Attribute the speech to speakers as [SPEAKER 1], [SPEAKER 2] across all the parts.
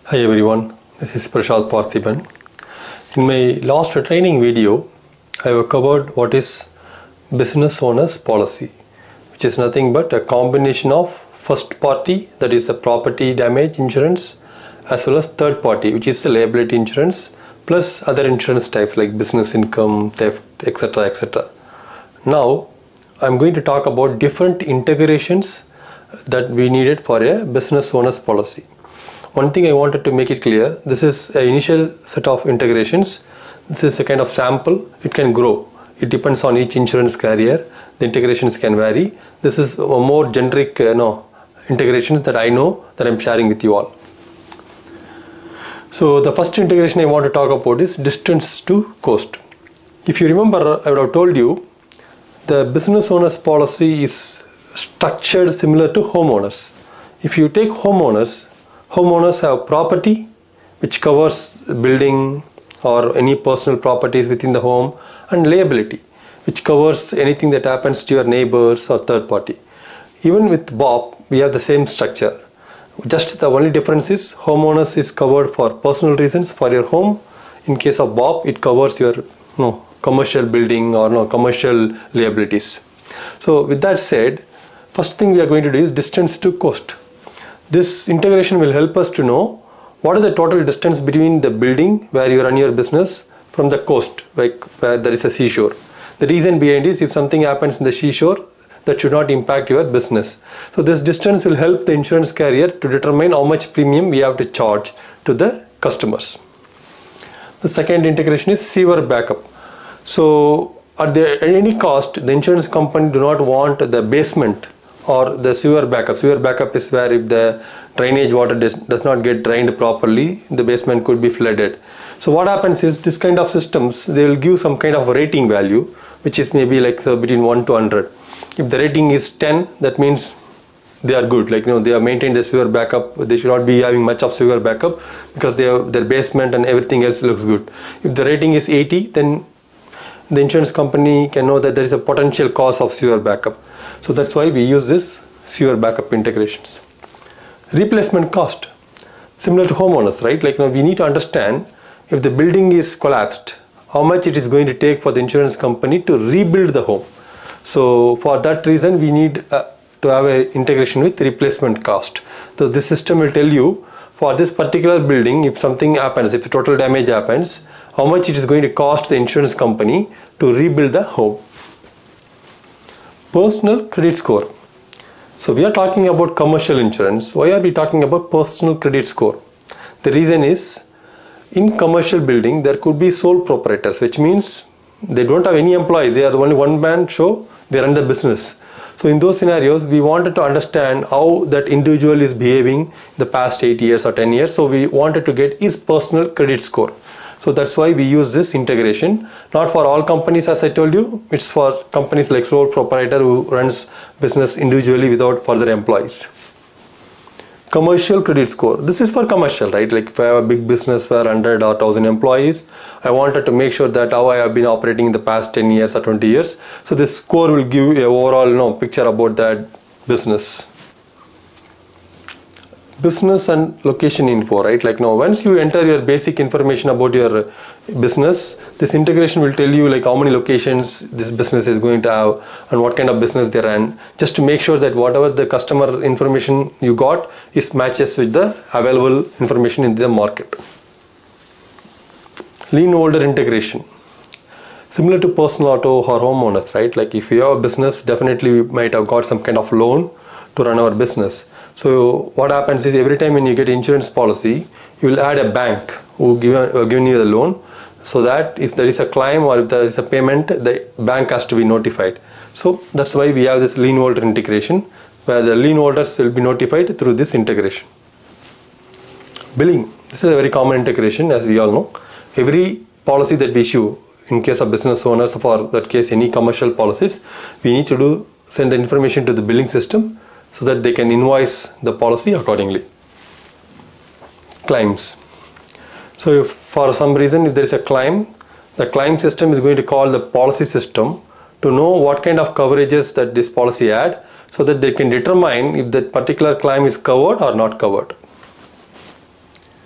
[SPEAKER 1] Hi everyone, this is Prashad Parthiban. In my last training video, I have covered what is business owner's policy, which is nothing but a combination of first party, that is the property damage insurance, as well as third party, which is the liability insurance, plus other insurance types like business income, theft, etc. etc. Now, I am going to talk about different integrations that we needed for a business owner's policy. One thing I wanted to make it clear, this is an initial set of integrations. This is a kind of sample. It can grow. It depends on each insurance carrier. The integrations can vary. This is a more generic integrations that I know that I'm sharing with you all. So the first integration I want to talk about is distance to coast. If you remember, I would have told you the business owner's policy is structured similar to homeowners. If you take homeowners have property which covers building or any personal properties within the home, and liability which covers anything that happens to your neighbors or third party. Even with BOP, we have the same structure. Just the only difference is homeowners is covered for personal reasons for your home. In case of BOP, it covers your commercial building or commercial liabilities. So with that said, first thing we are going to do is distance to coast. This integration will help us to know what is the total distance between the building where you run your business from the coast, like where there is a seashore. The reason behind is if something happens in the seashore, that should not impact your business. So this distance will help the insurance carrier to determine how much premium we have to charge to the customers. The second integration is sewer backup. So at any cost, the insurance company do not want the basement or the sewer backup. Sewer backup is where if the drainage water does not get drained properly, the basement could be flooded. So what happens is this kind of systems, they will give some kind of rating value, which is maybe like between 1 to 100. If the rating is 10, that means they are good. Like they have maintained the sewer backup. They should not be having much of sewer backup because they have their basement and everything else looks good. If the rating is 80, then the insurance company can know that there is a potential cause of sewer backup. So that's why we use this sewer backup integrations. Replacement cost, similar to homeowners, right? Like we need to understand if the building is collapsed, how much it is going to take for the insurance company to rebuild the home. So for that reason, we need to have an integration with replacement cost. So this system will tell you for this particular building, if something happens, if total damage happens, how much it is going to cost the insurance company to rebuild the home. Personal credit score. So we are talking about commercial insurance. Why are we talking about personal credit score? The reason is in commercial building there could be sole proprietors, which means they don't have any employees. They are the only one-man show. They run the business. So in those scenarios, we wanted to understand how that individual is behaving the past 8 years or 10 years. So we wanted to get his personal credit score. So that's why we use this integration. Not for all companies, as I told you. It's for companies like sole proprietor who runs business individually without further employees. Commercial credit score. This is for commercial, right? Like if I have a big business where 100 or 1000 employees, I wanted to make sure that how I have been operating in the past 10 years or 20 years. So this score will give you an overall picture about that business. Business and location info, right? Like once you enter your basic information about your business, this integration will tell you like how many locations this business is going to have and what kind of business they run, just to make sure that whatever the customer information you got is matches with the available information in the market. Lien holder integration. Similar to personal auto or homeowners, right? Like if you have a business, definitely we might have got some kind of loan to run our business. So what happens is every time when you get insurance policy, you will add a bank who giving you the loan, so that if there is a claim or if there is a payment, the bank has to be notified. So that's why we have this lien holder integration, where the lien holders will be notified through this integration. Billing. This is a very common integration, as we all know. Every policy that we issue, in case of business owners, or for that case any commercial policies, we need to send the information to the billing system so that they can invoice the policy accordingly. Claims. So if for some reason if there is a claim, the claim system is going to call the policy system to know what kind of coverages that this policy had, so that they can determine if that particular claim is covered or not covered.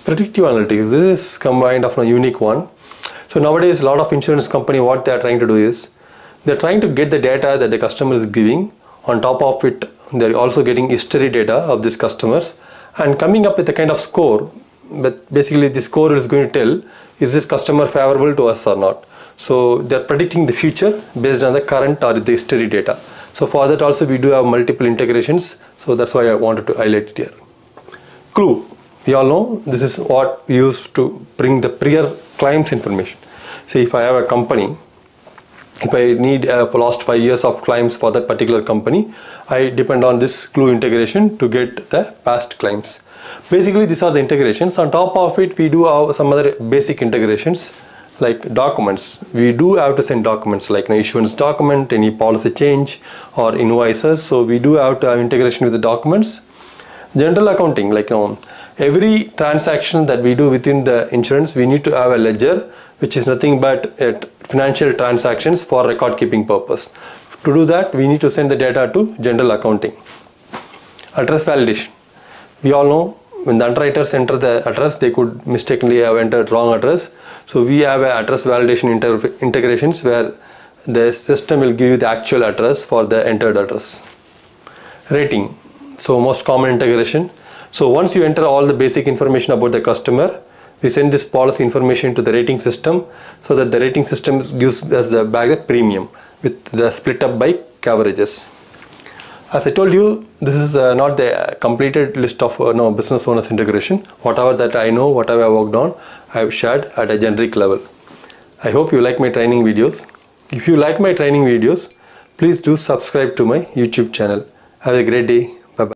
[SPEAKER 1] Predictive analytics, this is combined of a unique one. So nowadays, a lot of insurance company, what they are trying to do is, they're trying to get the data that the customer is giving. On top of it, they're also getting history data of these customers and coming up with a kind of score. But basically, the score is going to tell, is this customer favorable to us or not? So they're predicting the future based on the current or the history data. So for that also, we do have multiple integrations. So that's why I wanted to highlight it here. Clue. We all know this is what we use to bring the prior claims information. See, if I have a company, if I need for last 5 years of claims for that particular company, I depend on this Clue integration to get the past claims. Basically, these are the integrations. On top of it, we do have some other basic integrations like documents. We do have to send documents like an issuance document, any policy change or invoices. So we do have to have integration with the documents. General accounting, like every transaction that we do within the insurance, we need to have a ledger, which is nothing but financial transactions for record keeping purpose. To do that, we need to send the data to general accounting. Address validation. We all know when the underwriters enter the address, they could mistakenly have entered wrong address. So we have a address validation integrations where the system will give you the actual address for the entered address. Rating. So most common integration. So once you enter all the basic information about the customer, we send this policy information to the rating system so that the rating system gives us the back the premium with the split up by coverages. As I told you, this is not the completed list of business owners integration. Whatever that I know, whatever I worked on, I have shared at a generic level. I hope you like my training videos. If you like my training videos, please do subscribe to my YouTube channel. Have a great day.